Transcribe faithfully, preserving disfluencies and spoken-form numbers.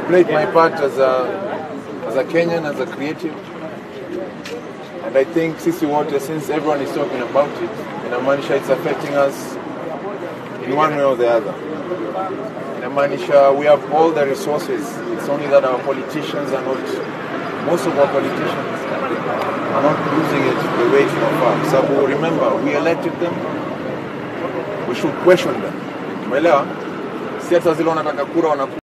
played my part as a as a Kenyan, as a creative, and I think sisi wote, since everyone is talking about it, in Amanisha it's affecting us in one way or the other. In Amanisha we have all the resources. It's only that our politicians are not, most of our politicians are not using it the way it's not. So remember, we elected them, we should question them. Umeelewa? Si hata zile wanataka kura wana